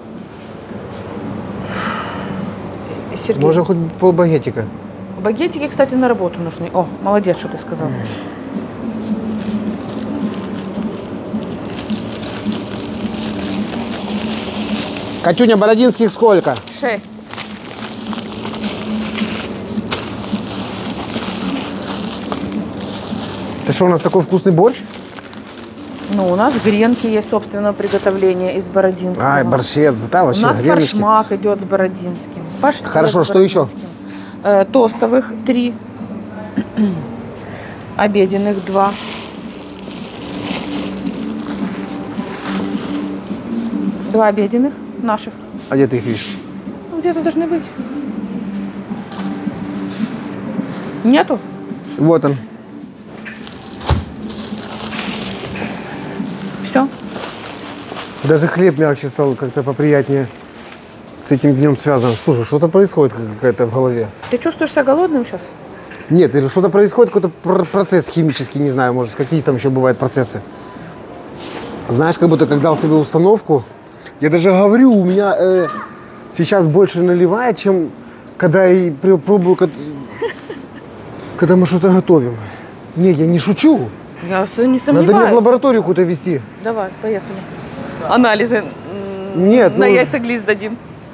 Сергей. Можно хоть полбагетика. Багетики, кстати, на работу нужны. О, молодец, что ты сказал. Катюня, бородинских сколько? 6. Ты что, у нас такой вкусный борщ? Ну, у нас гренки есть собственного приготовления из бородинского. Ай, борщец, да, У вообще, нас греночки. форшмак идет с бородинским. Паштет Хорошо, с что еще? бородинским. Тостовых 3. Обеденных 2. Два обеденных наших. А где ты их видишь? Ну, где-то должны быть. Нету? Вот он. Все. Даже хлеб мягче стал, как-то поприятнее с этим днем связан. Слушай, что-то происходит какая-то в голове. Ты чувствуешь себя голодным сейчас? Нет, или что-то происходит, какой-то процесс химический, не знаю, может, какие там еще бывают процессы. Знаешь, как будто как дал себе установку. Я даже говорю, у меня сейчас больше наливает, чем когда я пробую, когда мы что-то готовим. Не, я не шучу. Я не сомневаюсь. Надо мне в лабораторию куда-то везти. Давай, поехали. Анализы Нет, на ну- яйцеглист дадим.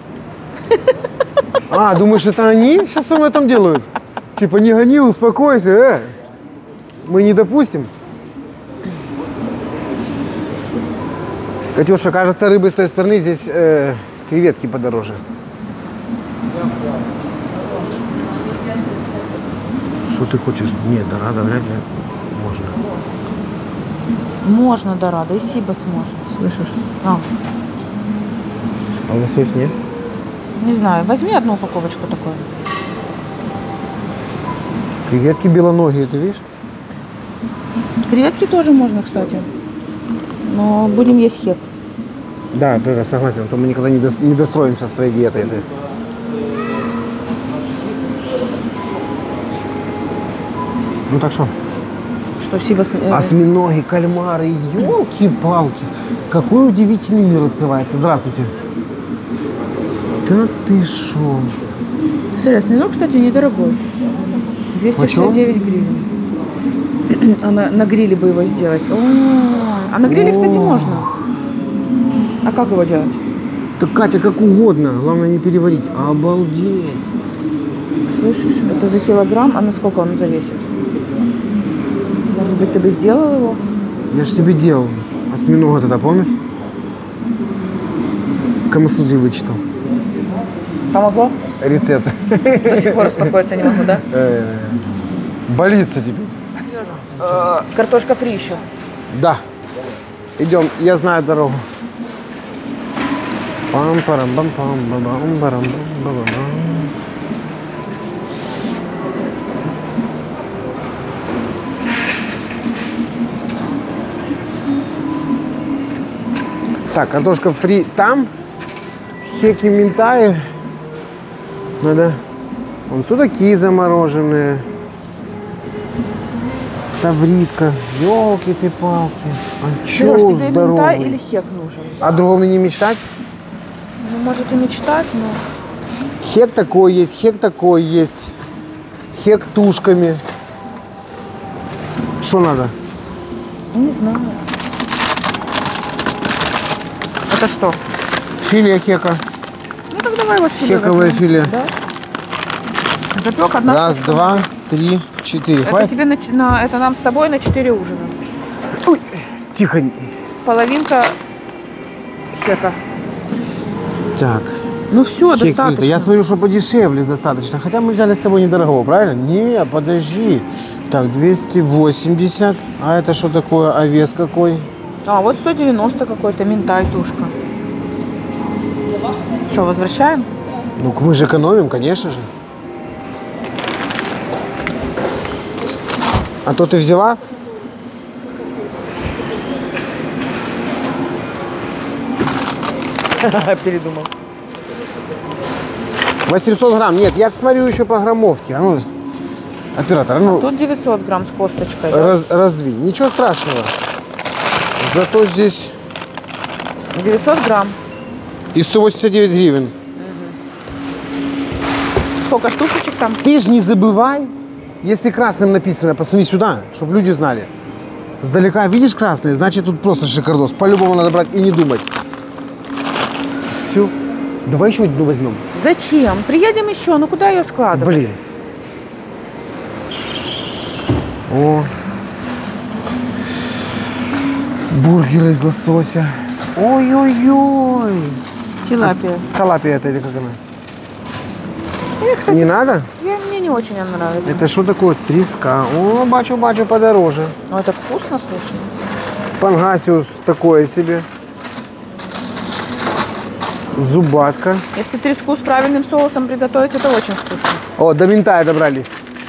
А, думаешь, это они сейчас со мной там делают? Типа, не гони, успокойся, мы не допустим. Катюша, кажется, рыбы с той стороны здесь креветки подороже. Что ты хочешь? Нет, дорадо вряд ли можно. Можно дорадо, и сибас можно. Слышишь? А, А лосось нет? не знаю, возьми одну упаковочку такой. Креветки белоногие, ты видишь? Креветки тоже можно, кстати. Но будем есть хек. Да, согласен, а то мы никогда не достроимся с твоей диетой этой. Ну так что? Что сибас... Осьминоги, кальмары, елки-палки. Какой удивительный мир открывается. Здравствуйте. Да ты шо? Смотри, осьминог, кстати, недорогой. 269 гривен. А на гриле бы его сделать. А на гриле, кстати, можно. А как его делать? Так, Катя, как угодно. Главное не переварить. Обалдеть. Слышишь, это за килограмм, а на сколько он завесит? Может быть, ты бы сделал его? Я ж тебе делал. Осьминога тогда, помнишь? В Камасутре вычитал. Помогло? Рецепт. До сих пор успокоиться не могу, да? Болится тебе? Картошка фри еще. Да. Идем, я знаю дорогу. Пам-парам-пам-пам-пам-парам-пам-пам-пам. Так, картошка фри там. Хеки минтай. Надо. Вон судаки замороженные. Ставритка. Ёлки ты палки. Серёж, Анчоус тебе здоровый. минтай или хек нужен? А другому не мечтать? Ну, может и мечтать, но... Хек такой есть, хек такой есть. Хек тушками. Что надо? Не знаю. Это что? Филе хека. Ну, так давай вот филе. Хековое возьмем. филе. Да? Запек одна. Раз, штука. два, три, четыре. Это Хватит? тебе это нам с тобой на 4 ужина. Ой, тихо. Половинка хека. Так. Ну все, Хек достаточно. филе. Я смотрю, что подешевле достаточно. Хотя мы взяли с тобой недорого, правильно? Не, подожди. Так, 280. А это что такое? А вес какой? А, вот 190 какой-то, минтай, тушка. Что, возвращаем? Ну, мы же экономим, конечно же. А то ты взяла? Передумал. 800 грамм. Нет, я же смотрю еще по граммовке. А ну, оператор, а ну, Тут 900 грамм с косточкой. раздвинь. Ничего страшного. Зато здесь 900 грамм. и 189 гривен. Сколько штучек там? Ты же не забывай, если красным написано, посмотри сюда, чтобы люди знали. Сдалека видишь красный, значит тут просто шикардос. По-любому надо брать и не думать. Все. Давай еще одну возьмем. Зачем? Приедем еще, ну куда ее складывать? Блин. О. Бургеры из лосося. Ой-ой-ой. Тилапия. Талапия это или как она? Я, кстати, Не надо? мне не очень она нравится. Это что такое? Треска. О, бачу подороже. Но это вкусно, слушай. Пангасиус такое себе. Зубатка. Если треску с правильным соусом приготовить, это очень вкусно. О, до ментая добрались.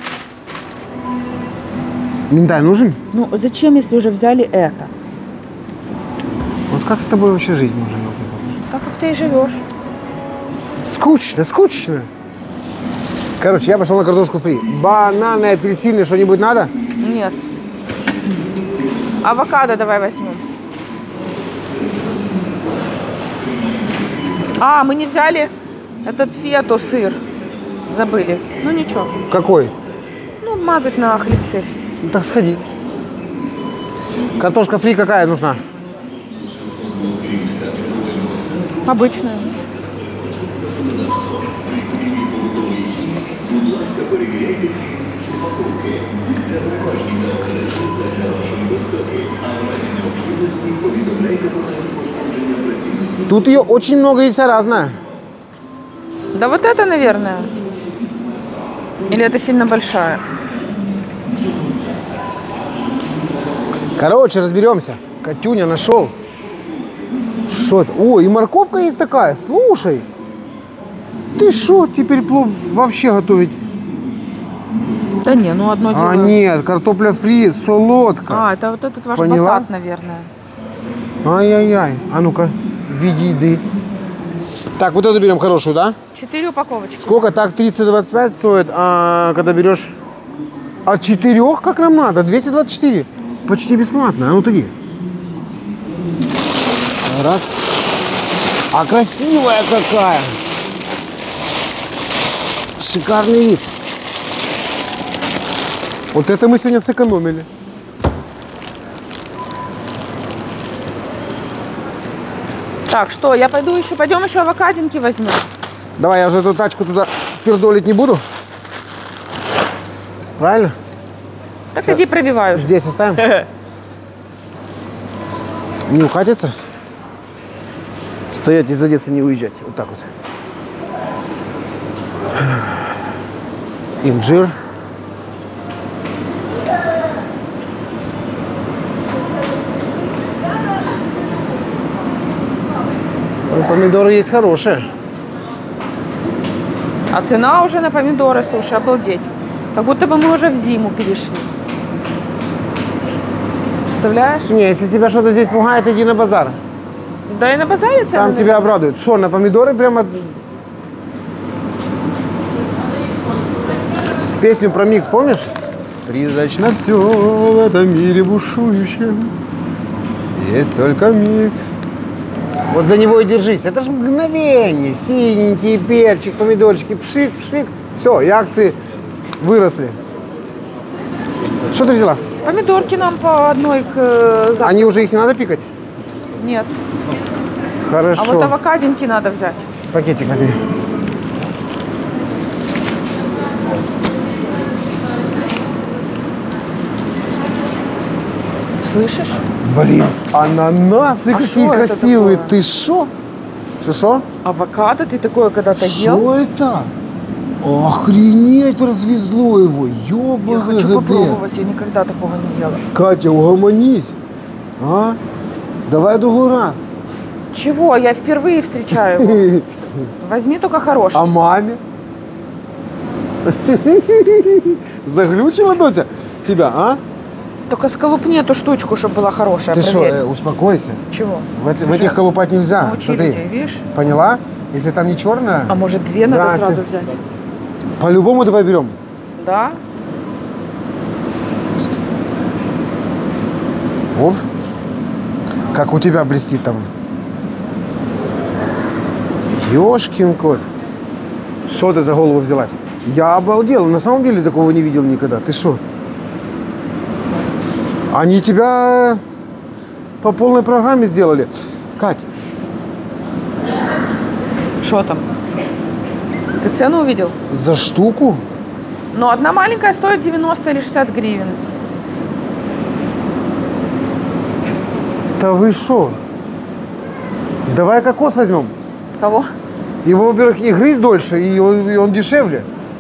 Ментай нужен? Ну, зачем, если уже взяли это? Вот как с тобой вообще жить можно? Так как ты и живешь. Скучно, скучно. Короче, я пошел на картошку фри. Бананы, апельсины, что-нибудь надо? Нет. Авокадо давай возьмем. А, мы не взяли этот фето сыр. Забыли. Ну ничего. Какой? Ну, мазать на хлебцы. Ну так сходи. Картошка фри какая нужна? Обычную. Тут ее очень много и вся разная. Да вот это, наверное. Или это сильно большая? Короче, разберемся. Катюня нашел. Что это? О, и морковка есть такая. Слушай. Ты что, теперь плов вообще готовить? Да не, ну одно дело. А нет, картопля фри, солодка. А, это вот этот ваш Поняла? батат, наверное. Ай-яй-яй. А ну-ка, в виде еды. Так, вот эту берем хорошую, да? 4 упаковочки. Сколько? Так, 325 стоит, а когда берешь от 4, как нам надо, 224. Почти бесплатно. А ну иди. Раз. А красивая какая. Шикарный вид. Вот это мы сегодня сэкономили. Так, что, я пойду еще, пойдем еще авокадинки возьмем. Давай, я уже эту тачку туда пердолить не буду. Правильно? Так иди пробиваю. Здесь оставим. Не укатится. Стоять и задеться, не уезжать. Вот так вот. Инжир. Ой, помидоры есть хорошие. А цена уже на помидоры, слушай, обалдеть. Как будто бы мы уже в зиму перешли. Представляешь? Не, если тебя что-то здесь пугает, иди на базар. Да и на базаре цены. Там тебя обрадуют. Что, на помидоры прямо... Песню про миг помнишь? Призрачно все в этом мире бушующем. Есть только миг. Вот за него и держись. Это же мгновение. Синенький перчик, помидорчики, пшик, пшик. Все, и акции выросли. Что ты взяла? Помидорки нам по одной к завтраку. Они уже их не надо пикать? Нет. Хорошо. А вот авокадинки надо взять. Пакетик возьми. Слышишь? Блин, ананасы А какие шо это красивые. такое? Ты шо? Шо? Авокадо ты такое когда-то ел? Что это? Охренеть, развезло его. Я хочу Ёба-ГГД. попробовать, я никогда такого не ела. Катя, угомонись. А? Давай в другой раз. Чего? Я впервые встречаю его. Возьми только хороший. А маме? Заглючила, Дотя, тебя, а? Только сколупни эту штучку, чтобы была хорошая. Ты что, проверь. успокойся. Чего? В этих колупать нельзя. Научили Смотри. тебя, видишь? Поняла? Если там не черная, А может, две надо Здрасте. сразу взять? по-любому давай берем. Да? Оп. Как у тебя блестит там. Ёшкин кот. Что ты за голову взялась? Я обалдел. На самом деле такого не видел никогда. Ты что? Они тебя по полной программе сделали. Катя, Что там? Ты цену увидел? за штуку? Ну, одна маленькая стоит 90 или 60 гривен. Да вы что? Давай кокос возьмем. Кого? Его, во-первых, и грызть дольше, и он дешевле.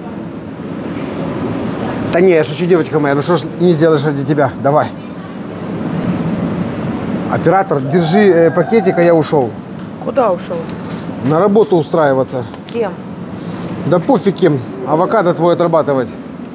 Да не, я шучу, девочка моя. Ну что ж не сделаешь ради тебя? Давай. Оператор, держи пакетик, а я ушел. Куда ушел? На работу устраиваться. Кем? Да пофиг кем. Авокадо твой отрабатывать.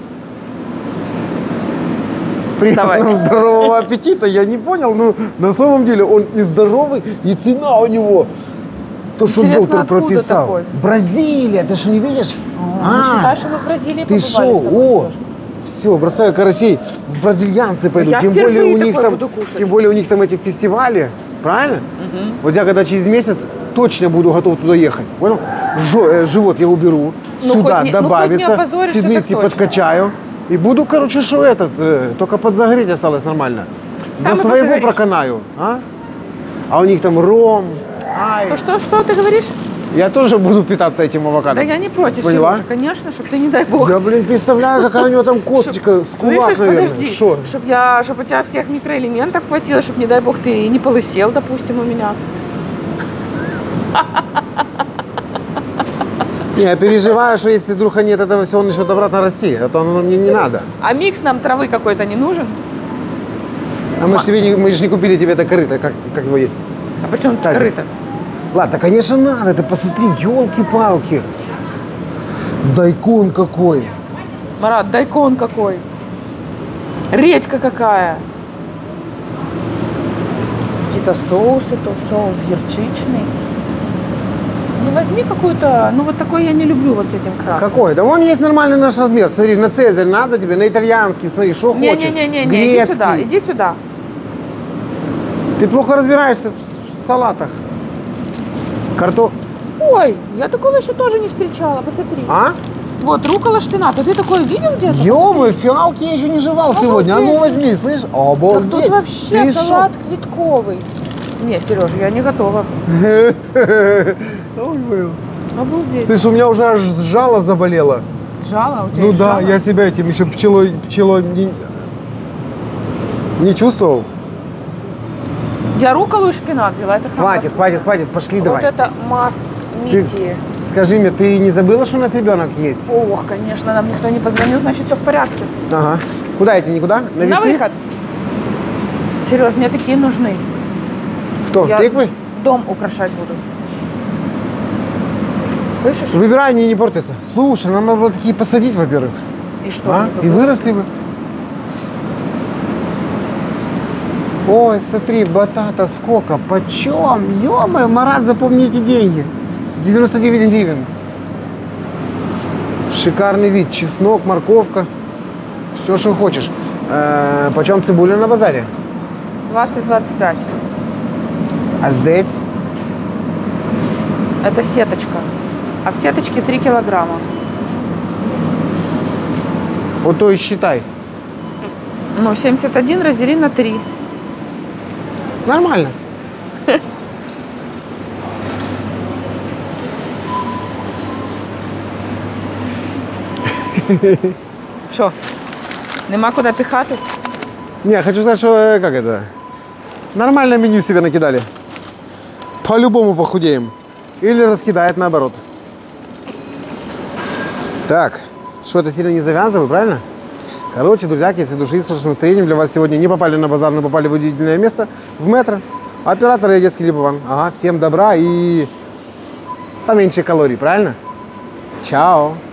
Приятного Давай. здорового аппетита. Я не понял, но на самом деле он и здоровый, и цена у него. То, что Интересно, доктор откуда прописал. такой? Бразилия, ты что, не видишь? Считаешь, что мы в Бразилии Ты побывали шо? с тобой, О, Серёжка? все, бросаю карасей. В бразильянцы пойдут. Я Тем более, впервые у них такое там, буду кушать. тем более у них там эти фестивали. Правильно? Вот я когда через месяц точно буду готов туда ехать. Понял? Живот я уберу. Ну, сюда хоть не- ну, хоть не добавится. опозоришься, Сидницы так точно. подкачаю. И буду, короче, что только подзагреть осталось нормально. Там За и своего подзагоришь. проканаю. А у них там ром. Ай. Что ты говоришь? Я тоже буду питаться этим авокадо. Да я не против, Поняла? Сережа, конечно, чтобы ты, не дай бог. Я, блин, представляю, какая у него там косточка с кулак, Слышишь, наверное. подожди, Шо? чтобы у тебя всех микроэлементов хватило, чтобы, не дай бог, ты не полысел, допустим, у меня. Не, я переживаю, что если вдруг нет этого всего, он начнет обратно расти. А то оно мне не надо. А микс нам травы какой-то не нужен? А мы же не купили тебе это корыто, как его есть. А почему тут Катя. крыто? Ладно, конечно надо, ты посмотри, елки-палки. Дайкон какой. Марат, дайкон какой. Редька какая. Какие-то соусы, тут соус горчичный. Ну возьми какую-то, ну вот такой я не люблю вот с этим красным. Какой? Да вон есть нормальный наш размер. Смотри, на цезарь надо тебе, на итальянский, смотри, что хочешь. Не-не-не, иди Грецкий. сюда, иди сюда. Ты плохо разбираешься в салатах. Ой, я такого еще тоже не встречала, посмотри. А? Вот, рукола, шпинат. А ты такое видел где-то? Ё-моё, фиалки я еще не жевал сегодня. А ну возьми, слышь? Так Обалдеть. тут вообще Ты салат квитковый. Не, Сережа, я не готова. шо? Ой, был. Обалдеть. Слышь, у меня уже аж жало заболело. Жало, у тебя Ну есть да, жало? я себя этим еще пчелой не чувствовал. Я руколу и шпинат взяла, это самое Хватит, пошли вкусное. давай. Вот это масс мити. Скажи мне, ты не забыла, что у нас ребенок есть? Ох, конечно, нам никто не позвонил, значит, все в порядке. Ага. Куда идти, никуда? На На весы? выход. Сереж, мне такие нужны. Кто, Я тыквы? дом украшать буду. Слышишь? Выбирай, они не портятся. Слушай, нам надо было такие посадить, во-первых. И что? А? они И будут? выросли бы. Ой, смотри, батата сколько, почем? Ё-моё, Марат, запомни эти деньги. 99 гривен. Шикарный вид. Чеснок, морковка. Все, что хочешь. Почем цибуля на базаре? 20-25. А здесь? Это сеточка. А в сеточке 3 килограмма. Вот то и считай. Ну, 71 раздели на 3. Нормально. Що? Нема куди пихати? Не, хочу сказать, что как это? Нормальное меню себе накидали. По-любому похудеем. Или раскидает наоборот. Так, что-то сильно не завязывай, правильно? Короче, друзья, если души с хорошим настроением для вас сегодня не попали на базар, но попали в удивительное место, в метро. Оператор Одесский Либован. Ага, всем добра и поменьше калорий, правильно? Чао.